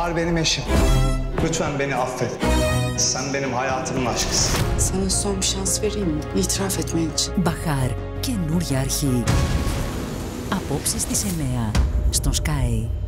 Bahar benim eşim. Lütfen beni affet. Sen benim hayatımın aşkısın. Sana son bir şans vereyim mi? İtiraf etmen için. Bahar, καινούρια αρχή. Απόψε στις 9 στο Sky.